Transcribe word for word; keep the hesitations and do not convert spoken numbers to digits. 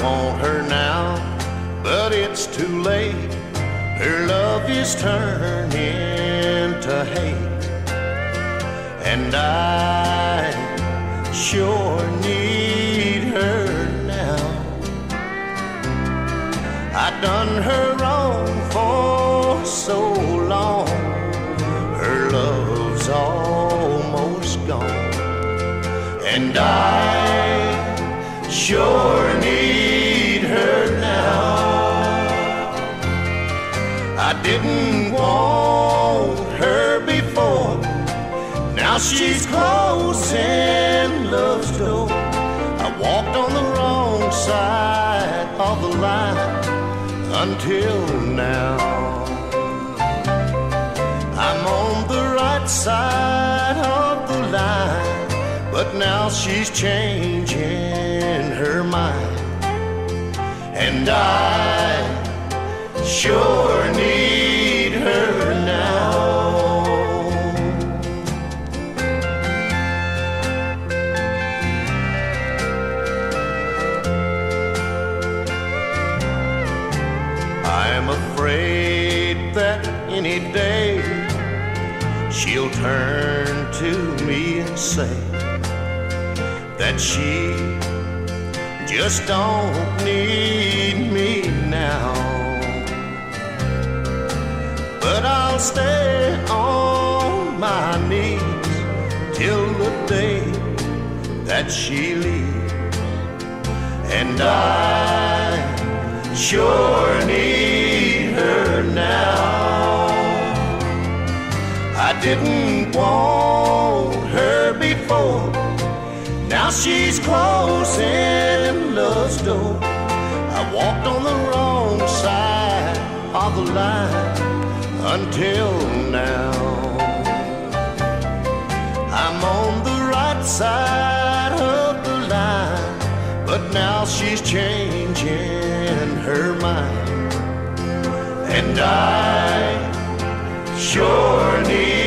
want her now, but it's too late. Her love is turning to hate, and I sure need her now. I done her wrong for so long. Her love's almost gone, and I sure need her now. I didn't want her before, now she's closing love's door. I walked on the wrong side of the line until now. I'm on the right side of the line, but now she's changing her mind, and I sure need her now. I'm afraid that any day she'll turn to me and say that she just don't need me now. But I'll stay on my knees till the day that she leaves, and I sure need her now. I didn't want her before, now she's closing love's door. I walked on the wrong side of the line until now. I'm on the right side of the line, but now she's changing her mind, and I sure need